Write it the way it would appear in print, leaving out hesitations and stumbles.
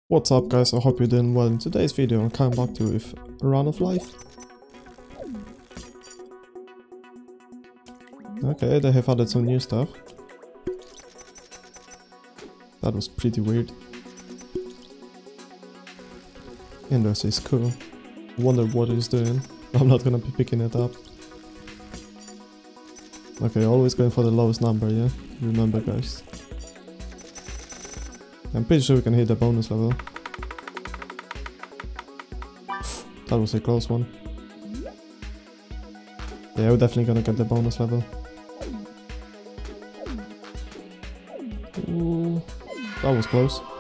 What's up guys, I hope you're doing well. In today's video I'm coming back to you with a run of life. Okay, they have added some new stuff. That was pretty weird. Index is cool. Wonder what it's doing. I'm not gonna be picking it up. Okay, always going for the lowest number, yeah? Remember guys. I'm pretty sure we can hit the bonus level. That was a close one. Yeah, we're definitely gonna get the bonus level. Ooh, that was close.